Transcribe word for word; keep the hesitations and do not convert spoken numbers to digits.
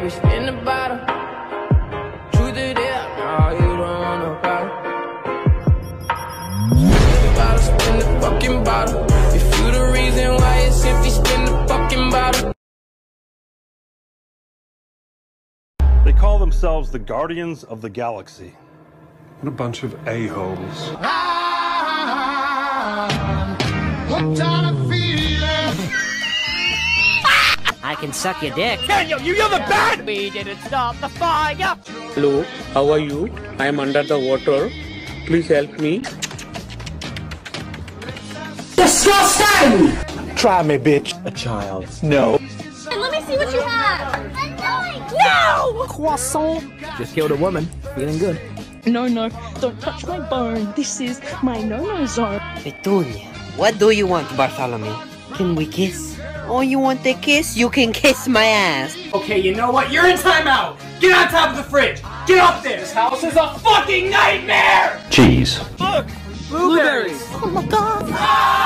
baby, spin the bottle. Truth it is, no, you don't want no problem. Spin the bottle, spin the fucking bottle. If you the reason why it's empty, spin the fucking bottle. They call themselves the Guardians of the Galaxy. What a bunch of a-holes. I can suck your dick. Daniel, you you're the bad! We didn't stop the fire! Hello, how are you? I am under the water. Please help me. Disgusting! Try me, bitch. A child. No. Let me see what you have. No! Croissant! Just killed a woman. Feeling good. No, no, don't touch my bone. This is my no-no zone. Petunia, what do you want, Bartholomew? Can we kiss? Oh, you want a kiss? You can kiss my ass. Okay, you know what? You're in timeout! Get on top of the fridge! Get up there! This house is a fucking nightmare! Cheese. Look! Blueberries! Oh my god. Ah!